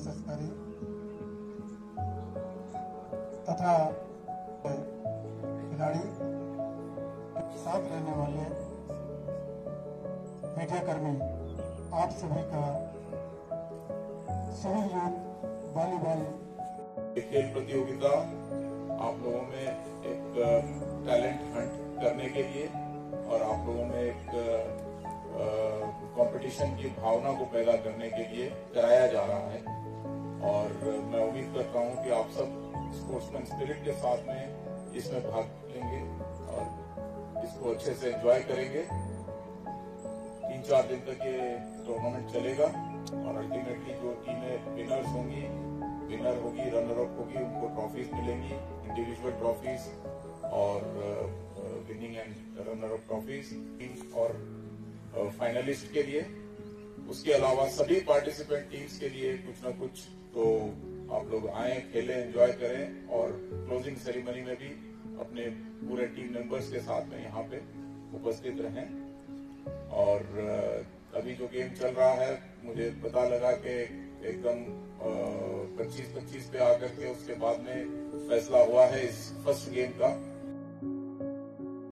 Success करे तथा खिलाड़ी साथ रहने वाले मीडिया कर्मी आप सभी का सभी यूथ वॉलीबॉल खेल प्रतियोगिता आप लोगों में एक टैलेंट हंट करने के लिए और आप लोगों में एक कंपटीशन की भावना को पैदा करने के लिए कराया जा रहा है। और मैं उम्मीद करता हूं कि आप सब स्पोर्ट्समैन स्पिरिट के साथ में इसमें भाग लेंगे और इसको अच्छे से एंजॉय करेंगे। 3-4 दिन तक ये टूर्नामेंट चलेगा और अल्टीमेटली जो टीमें विनर्स होंगी, विनर होगी, रनर अप होगी, उनको ट्रॉफीज मिलेंगी, इंडिविजुअल ट्रॉफीज और winning and runner up trophies और फाइनलिस्ट के लिए। उसके अलावा सभी पार्टिसिपेंट टीम्स के लिए कुछ न कुछ तो आप लोग आए, खेलें, एंजॉय करें और क्लोजिंग सेरेमनी में भी अपने पूरे टीम मेंबर्स के साथ में यहाँ पे उपस्थित रहें। और अभी जो गेम चल रहा है मुझे पता लगा कि एकदम 25-25 पे आकर के उसके बाद में फैसला हुआ है इस फर्स्ट गेम का।